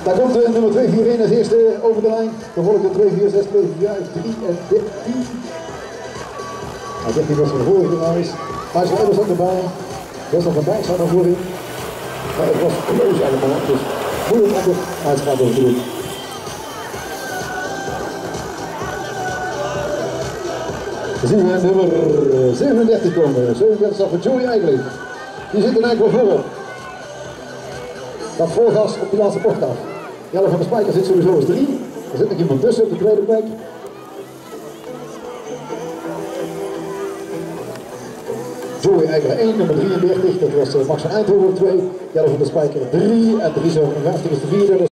Daar komt de nummer 241 als eerste over de lijn. Dan volgt de 246, 245, 3 en 13. Hij zegt hij was van de vorige reis. Maar zijn ouders ook erbij. Best nog een bij staat naar voorin. Maar het was close allemaal, dus moeilijk om de uitschap over te doen. We zien we nummer 37 komen. 37 staat voor Joey eigenlijk. Die zit er eigenlijk wel voorop. Dat voorgas op die laatste bocht af. Jelle van der Spijker zit sowieso als 3. Er zit nog iemand tussen op de tweede plek. Joey Eigler 1, nummer 33, dat was Max van Eindhoven 2. Jelle van der Spijker 3 en 357 is de vierde.